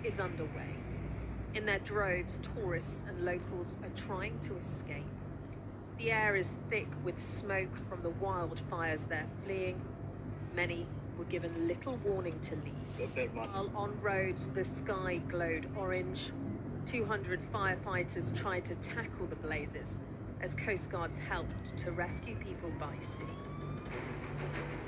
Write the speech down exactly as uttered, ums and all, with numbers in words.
is underway. In their droves, tourists and locals are trying to escape. The air is thick with smoke from the wildfires they're fleeing. Many were given little warning to leave. While on roads, the sky glowed orange. two hundred firefighters tried to tackle the blazes as Coast Guards helped to rescue people by sea.